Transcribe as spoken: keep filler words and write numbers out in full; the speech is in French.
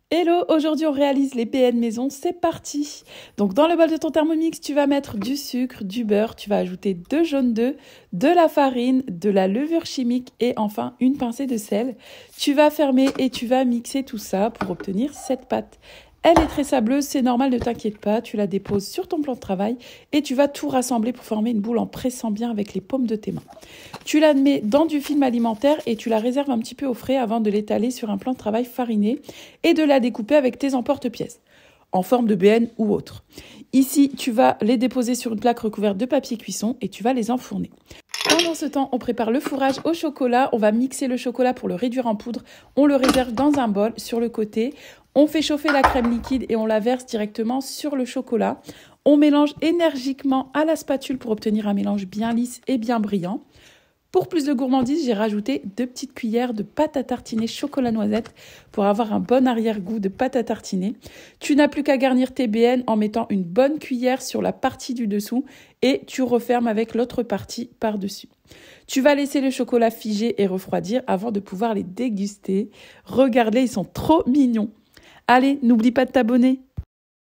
Hello, aujourd'hui on réalise les B N maison, c'est parti. Donc dans le bol de ton Thermomix, tu vas mettre du sucre, du beurre, tu vas ajouter deux jaunes d'œufs, de la farine, de la levure chimique et enfin une pincée de sel. Tu vas fermer et tu vas mixer tout ça pour obtenir cette pâte. Elle est très sableuse, c'est normal, ne t'inquiète pas, tu la déposes sur ton plan de travail et tu vas tout rassembler pour former une boule en pressant bien avec les paumes de tes mains. Tu la mets dans du film alimentaire et tu la réserves un petit peu au frais avant de l'étaler sur un plan de travail fariné et de la découper avec tes emporte-pièces, en forme de B N ou autre. Ici, tu vas les déposer sur une plaque recouverte de papier cuisson et tu vas les enfourner. Pendant ce temps, on prépare le fourrage au chocolat. On va mixer le chocolat pour le réduire en poudre. On le réserve dans un bol sur le côté. On fait chauffer la crème liquide et on la verse directement sur le chocolat. On mélange énergiquement à la spatule pour obtenir un mélange bien lisse et bien brillant. Pour plus de gourmandise, j'ai rajouté deux petites cuillères de pâte à tartiner chocolat noisette pour avoir un bon arrière-goût de pâte à tartiner. Tu n'as plus qu'à garnir tes B N en mettant une bonne cuillère sur la partie du dessous et tu refermes avec l'autre partie par-dessus. Tu vas laisser le chocolat figer et refroidir avant de pouvoir les déguster. Regarde-les, ils sont trop mignons. Allez, n'oublie pas de t'abonner.